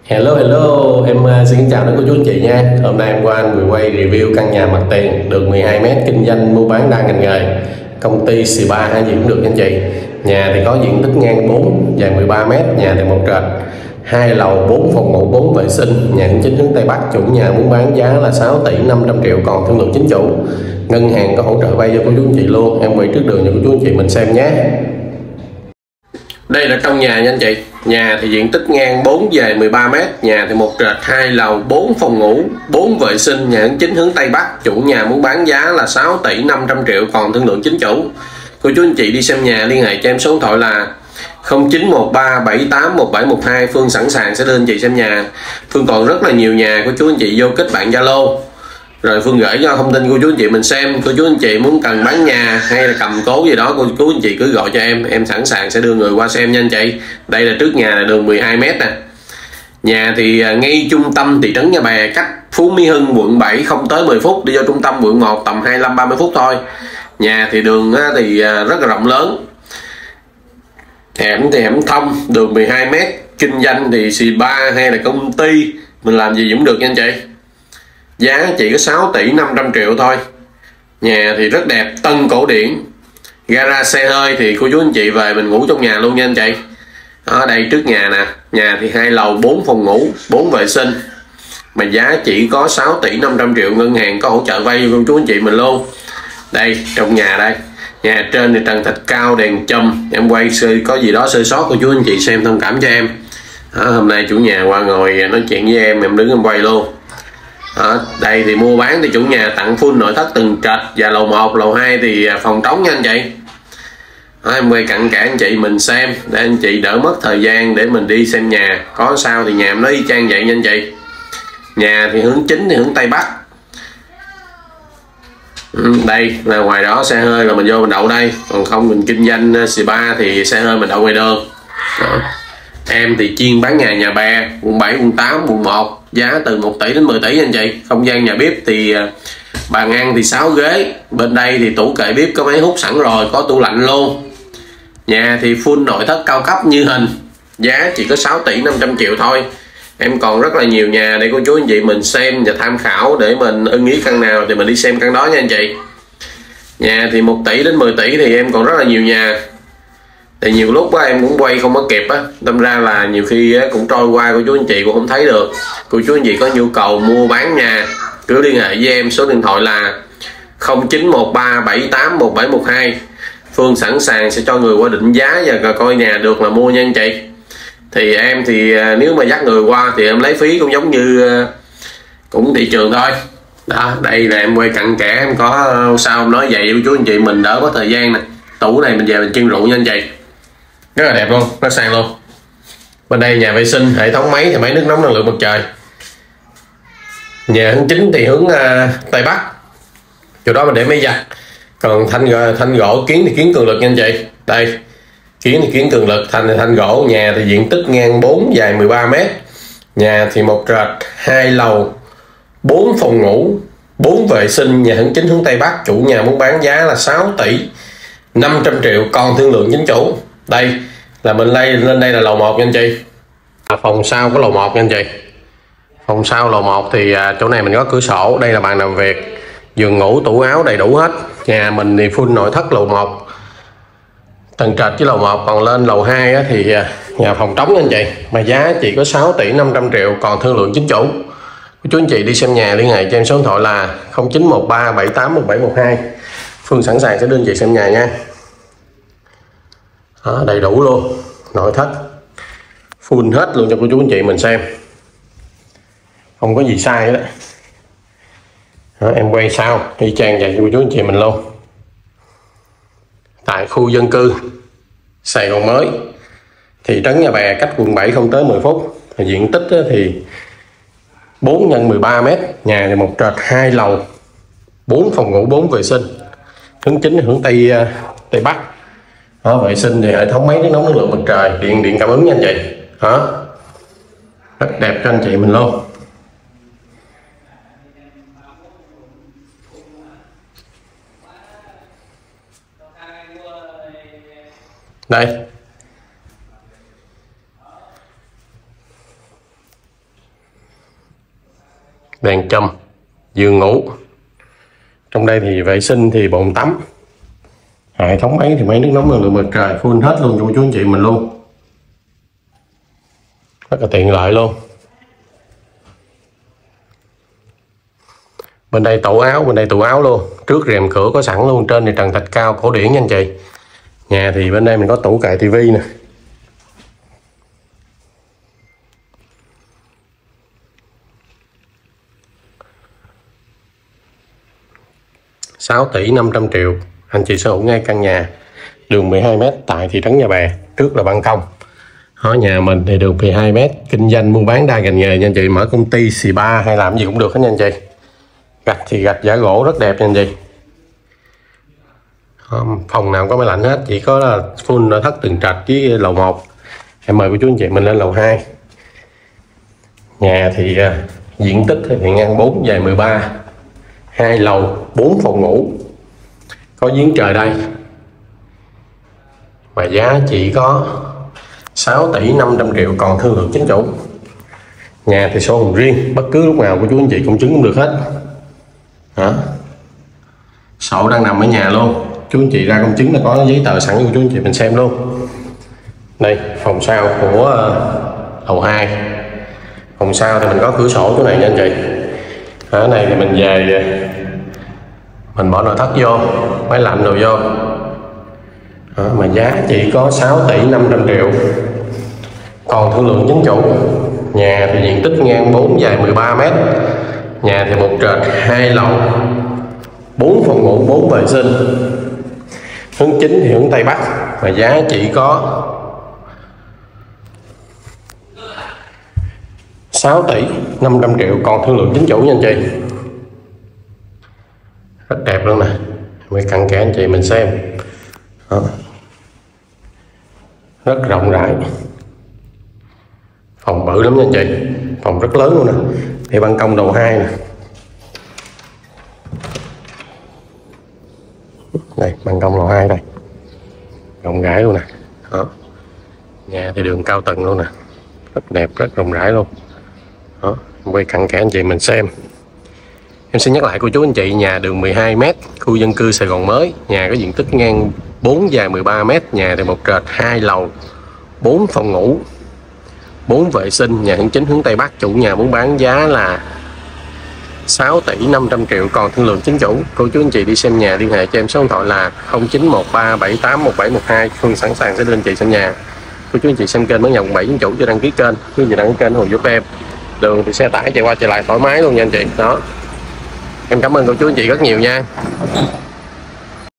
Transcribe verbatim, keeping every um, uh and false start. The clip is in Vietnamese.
Hello hello, em uh, xin chào đến cô chú anh chị nha. Hôm nay em qua anh vừa quay review căn nhà mặt tiền đường mười hai mét, kinh doanh mua bán đa ngành nghề, công ty Spa hay gì cũng được anh chị. Nhà thì có diện tích ngang bốn, dài mười ba mét, nhà thì một trệt, hai lầu, bốn phòng ngủ, bốn vệ sinh, nhà hướng chính hướng Tây Bắc. Chủ nhà muốn bán giá là sáu tỷ năm trăm triệu, còn thương lượng chính chủ. Ngân hàng có hỗ trợ vay cho cô chú anh chị luôn. Em quay trước đường cho cô chú anh chị mình xem nhé. Đây là trong nhà nha anh chị. Nhà thì diện tích ngang bốn, dài mười ba mét, nhà thì một trệt, hai lầu, bốn phòng ngủ, bốn vệ sinh, nhà hướng chính hướng Tây Bắc. Chủ nhà muốn bán giá là sáu tỷ năm trăm triệu, còn thương lượng chính chủ. Cô chú anh chị đi xem nhà liên hệ cho em số điện thoại là không chín một ba bảy tám một bảy một hai. Phương sẵn sàng sẽ đưa anh chị xem nhà. Phương còn rất là nhiều nhà, cô chú anh chị vô kết bạn Zalo rồi Phương gửi cho thông tin cô chú anh chị mình xem. Cô chú anh chị muốn cần bán nhà hay là cầm cố gì đó, cô chú anh chị cứ gọi cho em em sẵn sàng sẽ đưa người qua xem nha anh chị. Đây là trước nhà là đường mười hai mét nè. Nhà thì ngay trung tâm thị trấn Nhà Bè, cách Phú Mỹ Hưng quận bảy không tới mười phút, đi vô trung tâm quận một tầm hai mươi lăm ba mươi phút thôi. Nhà thì đường thì rất là rộng lớn, hẻm thì hẻm thông, đường mười hai mét, kinh doanh thì Spa hay là công ty mình làm gì cũng được nha anh chị. Giá chỉ có sáu tỷ năm trăm triệu thôi. Nhà thì rất đẹp, tân cổ điển, gara xe hơi thì cô chú anh chị về mình ngủ trong nhà luôn nha anh chị. Ở đây trước nhà nè, nhà thì hai lầu, bốn phòng ngủ, bốn vệ sinh, mà giá chỉ có sáu tỷ năm trăm triệu. Ngân hàng có hỗ trợ vay cho cô chú anh chị mình luôn. Đây trong nhà đây, nhà trên thì trần thạch cao, đèn chùm. Em quay có gì đó sơ sót cô chú anh chị xem thông cảm cho em. Đó, hôm nay chủ nhà qua ngồi nói chuyện với em em đứng em quay luôn. Đó, đây thì mua bán thì chủ nhà tặng full nội thất từng trệt, và lầu một, lầu hai thì phòng trống nha anh chị. Đó, em quay cặn kẽ anh chị mình xem để anh chị đỡ mất thời gian để mình đi xem nhà. Có sao thì nhà em nó y chang vậy nha anh chị. Nhà thì hướng chính thì hướng Tây Bắc. Ừ, đây là ngoài đó xe hơi là mình vô mình đậu đây, còn không mình kinh doanh Spa thì xe hơi mình đậu ngoài đường. Đó. Em thì chuyên bán nhà Nhà Bè, quận bảy, quận tám, quận một, giá từ một tỷ đến mười tỷ anh chị. Không gian nhà bếp thì bàn ăn thì sáu ghế, bên đây thì tủ kệ bếp có máy hút sẵn rồi, có tủ lạnh luôn. Nhà thì full nội thất cao cấp như hình, giá chỉ có sáu tỷ năm trăm triệu thôi. Em còn rất là nhiều nhà để cô chú anh chị mình xem và tham khảo, để mình ưng ý căn nào thì mình đi xem căn đó nha anh chị. Nhà thì một tỷ đến mười tỷ thì em còn rất là nhiều nhà. Thì nhiều lúc á, em cũng quay không có kịp á, đâm ra là nhiều khi á, cũng trôi qua cô chú anh chị cũng không thấy được. Cô chú anh chị có nhu cầu mua bán nhà cứ liên hệ với em, số điện thoại là không chín một ba bảy tám một bảy một hai. Phương sẵn sàng sẽ cho người qua định giá và coi nhà được là mua nha anh chị. Thì em thì nếu mà dắt người qua thì em lấy phí cũng giống như cũng thị trường thôi. Đó, đây là em quay cặn kẽ, em có sao em nói vậy cô chú anh chị mình đỡ có thời gian nè. Tủ này mình về mình trưng rượu nha anh chị, rất là đẹp luôn, rất sang luôn. Bên đây nhà vệ sinh, hệ thống máy thì máy nước nóng năng lượng mặt trời. Nhà hướng chính thì hướng uh, Tây Bắc, chỗ đó mình để máy giặt. Còn thanh thanh gỗ kiến thì kiến cường lực nha anh chị. Đây kiến thì kiến cường lực, thanh thì thanh gỗ. Nhà thì diện tích ngang bốn, dài mười ba mét, nhà thì một trệt, hai lầu, bốn phòng ngủ, bốn vệ sinh, nhà hướng chính hướng Tây Bắc. Chủ nhà muốn bán giá là sáu tỷ năm trăm triệu, còn thương lượng chính chủ. Đây là mình lay lên, đây là lầu một nha anh chị. Phòng sau có lầu một nha anh chị. Phòng sau lầu một thì chỗ này mình có cửa sổ, đây là bàn làm việc, giường ngủ, tủ áo đầy đủ hết. Nhà mình thì full nội thất lầu một, tầng trệt với lầu một. Còn lên lầu hai thì nhà phòng trống nha anh chị, mà giá chỉ có sáu tỷ năm trăm triệu, còn thương lượng chính chủ. Chú anh chị đi xem nhà liên hệ cho em số điện thoại là không chín một ba bảy tám một bảy một hai. Phương sẵn sàng sẽ đưa anh chị xem nhà nha. Đó, đầy đủ luôn, nội thất full hết luôn cho cô chú anh chị mình xem, không có gì sai hết. Đó, em quay sau y chang vậy cho cô chú anh chị mình luôn. Tại khu dân cư Sài Gòn mới, thị trấn Nhà Bè, cách quận bảy không tới mười phút. Diện tích thì bốn nhân mười ba mét, nhà thì một trệt, hai lầu, bốn phòng ngủ, bốn vệ sinh, hướng chính hướng Tây Tây Bắc. Đó, vệ sinh thì hệ thống máy nước nóng năng lượng mặt trời, điện điện cảm ứng nha anh chị. Đó, rất đẹp cho anh chị mình luôn. Đây đèn chùm, giường ngủ. Trong đây thì vệ sinh thì bồn tắm, hệ thống máy thì máy nước nóng năng lượng mặt trời full hết luôn cho chú anh chị mình luôn, rất là tiện lợi luôn. Bên đây tủ áo, bên đây tủ áo luôn, trước rèm cửa có sẵn luôn, trên thì trần thạch cao cổ điển nha anh chị. Nhà thì bên đây mình có tủ cài tivi nè. sáu tỷ năm trăm triệu anh chị sở hữu ngay căn nhà đường mười hai mét tại thị trấn Nhà Bè, trước là ban công. Ở nhà mình thì đường mười hai mét, kinh doanh mua bán đa ngành nghề nha anh chị, mở công ty xì ba hay làm gì cũng được hết nha anh chị. Gạch thì gạch giả gỗ rất đẹp nha anh chị. Phòng nào có máy lạnh hết, chỉ có là full nội thất tầng trệt với lầu một. Em mời cô chú anh chị mình lên lầu hai. Nhà thì uh, diện tích thì ngang bốn dài mười ba, hai lầu bốn phòng ngủ, có giếng trời đây, mà giá chỉ có sáu tỷ năm trăm triệu, còn thương lượng chính chủ. Nhà thì sổ hồng riêng, bất cứ lúc nào của chú anh chị công chứng cũng được hết. Hả? Sổ đang nằm ở nhà luôn, chú anh chị ra công chứng là có giấy tờ sẵn của chú anh chị mình xem luôn. Đây phòng sau của uh, lầu hai. Phòng sau thì mình có cửa sổ chỗ này nha anh chị. Ở này thì mình về mình bỏ nội thất vô, máy lạnh rồi vô. Đó, mà giá chỉ có sáu tỷ năm trăm triệu, còn thương lượng chính chủ. Nhà thì diện tích ngang bốn dài mười ba mét, nhà thì một trệt hai lầu, bốn phòng ngủ, bốn vệ sinh, hướng chính thì hướng tây bắc, và giá chỉ có sáu tỷ năm trăm triệu, còn thương lượng chính chủ nha anh chị. Rất đẹp luôn nè, mới cặn kẽ anh chị mình xem. Đó. Rất rộng rãi, phòng bự lắm nha anh chị, phòng rất lớn luôn nè. Thì ban công đầu hai nè, đây ban công lầu hai đây, rộng rãi luôn nè. Đó. Nhà thì đường cao tầng luôn nè, rất đẹp, rất rộng rãi luôn. Đó, quay cặn kẽ anh chị mình xem. Em xin nhắc lại cô chú anh chị, nhà đường mười hai mét, khu dân cư Sài Gòn mới, nhà có diện tích ngang bốn dài mười ba mét, nhà thì một trệt hai lầu, bốn phòng ngủ, bốn vệ sinh, nhà hướng chính hướng tây bắc, chủ nhà muốn bán giá là sáu tỷ năm trăm triệu, còn thương lượng chính chủ. Cô chú anh chị đi xem nhà liên hệ cho em số điện thoại là không chín một ba bảy tám một bảy một hai, Phương sẵn sàng sẽ lên chị xem nhà. Cô chú anh chị xem kênh mới nhà quận bảy chính chủ cho đăng ký kênh, quý vị đăng ký kênh hồi giúp em. Đường thì xe tải chạy qua chạy lại thoải mái luôn nha anh chị. Đó, em cảm ơn cô chú anh chị rất nhiều nha.